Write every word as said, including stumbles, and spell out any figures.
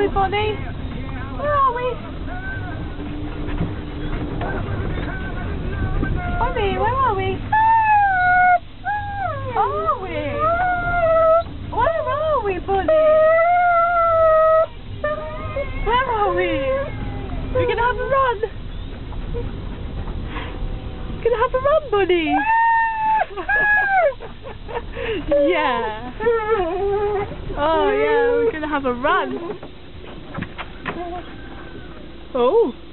we, Bonnie? Where are we? Bonnie, where are we? Are we? Where are we, Bonnie? Where are we? We're gonna have a run. We're gonna have a run, Bonnie. Yeah. Oh yeah, we're gonna have a run. Oh.